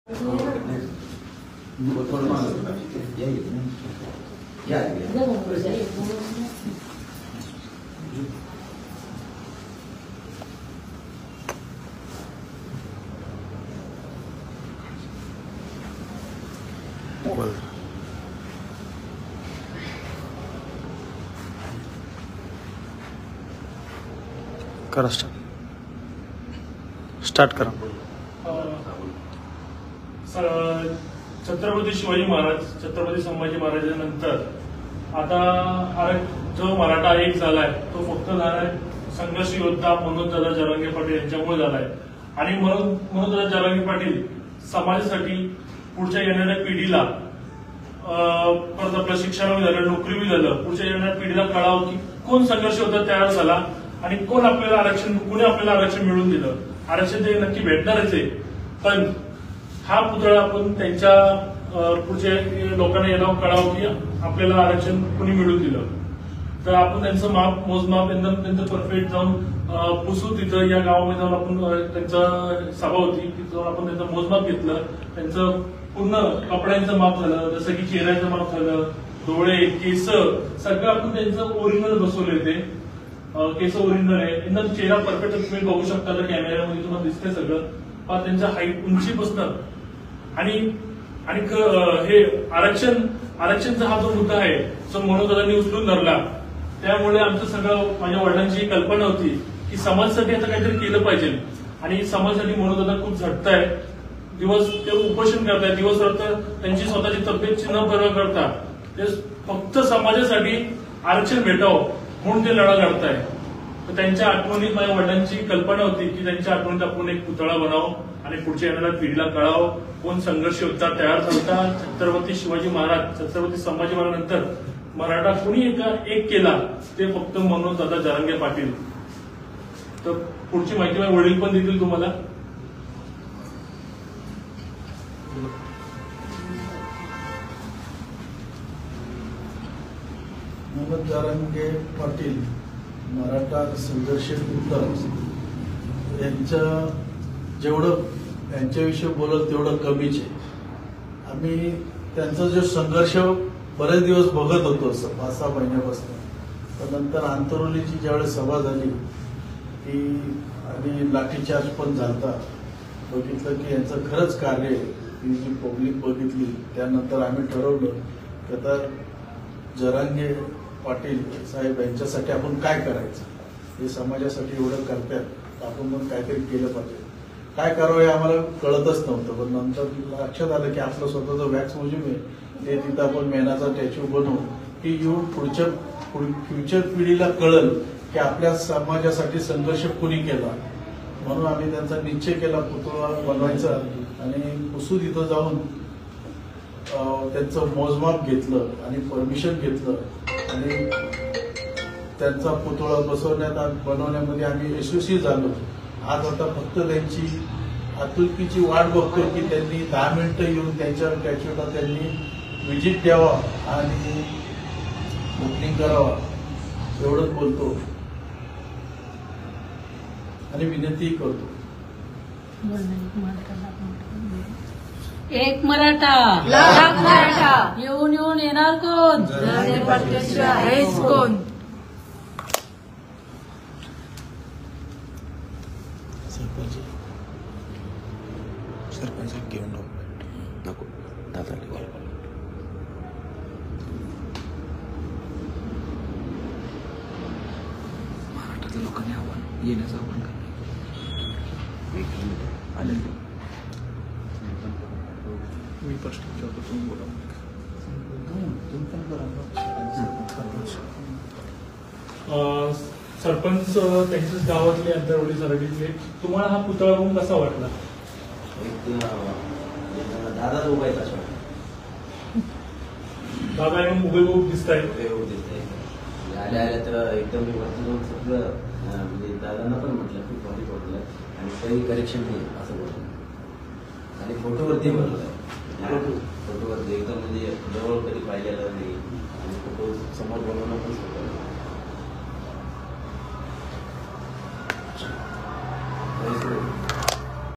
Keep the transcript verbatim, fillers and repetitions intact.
करा start start करा. छत्रपती शिवाजी महाराज छत्रपती संभाजी महाराजांनंतर आता हा जो मराठा एक झालाय तो फक्त झालाय संघर्ष योद्धा मनोजदादा जरांगे पाटील यांच्यामुळे झालाय. आणि म्हणून मनोजदादा जरांगे पाटील समाजासाठी पुढच्या येणाऱ्या पिढीला परत आपलं शिक्षण झालं, नोकरी बी झालं, पुढच्या येणाऱ्या पिढीला कळावं की कोण संघर्ष योद्धा तयार झाला आणि कोण आपल्याला आरक्षण कुणी आपल्याला आरक्षण मिळवून दिलं. आरक्षण ते नक्की भेटणारच आहे, पण हा पुतळा आपण त्यांच्या पुढच्या लोकांना येणं कळावं की आपल्याला आरक्षण कुणी मिळवून दिलं. तर आपण त्यांचं माप मोजमाप एकदम त्यांचं परफेक्ट जाऊन पुसू तिथं या गावामध्ये जाऊन आपण त्यांचा सभा होती तिथं जाऊन आपण त्यांचं मोजमाप घेतलं. त्यांचं पूर्ण कपड्यांचं माप झालं, जसं की चेहऱ्याचं माप झालं, डोळे, केस सगळं आपण त्यांचं ओरिजिनल बसवले होते. केस ओरिजिनल आहे, एकदम चेहरा परफेक्ट तुम्ही बघू शकता तर कॅमेऱ्यामध्ये तुम्हाला दिसतंय सगळं. पण त्यांच्या हाईट उंची बसणं आणि आणि हे आरक्षण आरक्षणचा हा जो मुद्दा आहे जो मनोजदादांनी उचलून धरला, त्यामुळे आमचं सगळं माझ्या वडिलांची कल्पना होती की समाजासाठी आता काहीतरी केलं पाहिजे. आणि समाजासाठी मनोजदादा खूप झटताय, दिवस ते उपोषण करताय, दिवस रात्र त्यांची स्वतःची तब्येतची न पर्वा करता ते फक्त समाजासाठी आरक्षण भेटावं म्हणून ते लढा लढताय. तर त्यांच्या आठवणीत माझ्या वडिलांची कल्पना होती की त्यांच्या आठवणीत आपण एक पुतळा बनावं आणि पुढच्या येणाऱ्या पिढीला कळावं कोण संघर्ष योद्धा तयार झाला. छत्रपती शिवाजी महाराज छत्रपती संभाजी महाराजांनंतर मराठा कुणी एका एक केला ते फक्त मनोजदादा जरांगे पाटील. तर पुढची माहिती माझे वडील पण देतील तुम्हाला. मनोज जरांगे पाटील मराठा संघर्ष योद्धा यांचं जेवढं यांच्याविषयी बोलत तेवढं कमीच आहे. आम्ही त्यांचा जो संघर्ष बरेच दिवस बघत होतो पाच सहा महिन्यापासून. तर नंतर आंतरोलीची ज्यावेळेस सभा झाली ती आणि लाठीचार्ज पण झालता, बघितलं की यांचं खरंच कार्य आहे. ती जी पब्लिक बघितली त्यानंतर आम्ही ठरवलं की आता जरांगे पाटील साहेब यांच्यासाठी आपण काय करायचं, हे समाजासाठी एवढं करतात आपण पण काहीतरी केलं पाहिजे. काय करावं हे आम्हाला कळतच नव्हतं. पण नंतर लक्षात आलं की आपलं स्वतःचं वॅक्स म्युझियम आहे, ते तिथं आपण मेणाचा स्टॅच्यू बनवू की येऊन पुढच्या फ्युचर पिढीला कळल की आपल्या समाजासाठी संघर्ष कुणी केला. म्हणून आम्ही त्यांचा निश्चय केला पुतळा बनवायचा आणि पुसूद इथं जाऊन त्यांचं मोजमाप घेतलं आणि परमिशन घेतलं आणि त्यांचा पुतळा बसवण्यात बनवण्यामध्ये आम्ही यशस्वी झालो. आज आता फक्त त्यांची आतुरकीची वाट बघतो की त्यांनी दहा मिनिटं येऊन त्यांच्या स्टॅच्यूला त्यांनी व्हिजिट द्यावा आणि ओपनिंग करावा एवढंच बोलतो आणि विनंतीही करतो. एक मराठा लाख मराठा येऊन येऊन येणार कोण, हेच कोण. सरपंच सरपंच घेऊन नको दादा महाराष्ट्रातल्या लोकांनी आव्हान येण्याचं आव्हान करणार आले. मी प्रश्न विचारतो तुम्ही बोला. सरपंच त्यांच्याच गावातले अंतरवली सराटीतले, तुम्हाला हा पुतळा बघून कसा वाटला? दादा उभायचा दादा येऊन उभे दिसत आहे. आल्या आल्या तर एकदम वरती जाऊन सगळं म्हणजे दादांना पण म्हटलं खूप भारी वाटलं आणि काही करेक्शन नाही असं बोलतो. आणि फोटोवरती बोलतोय फोटोवरती एकदम म्हणजे जवळ कधी पाहिलेलं नाही आणि फोटो समोर बनवणं पण सोपं.